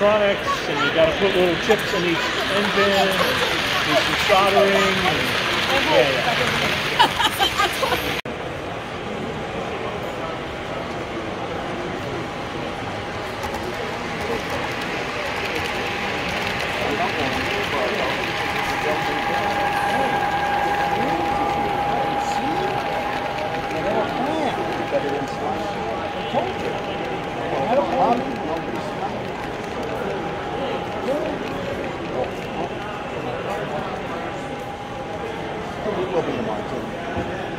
electronics, and you got to put little chips in each engine, do some soldering, and It will be in March.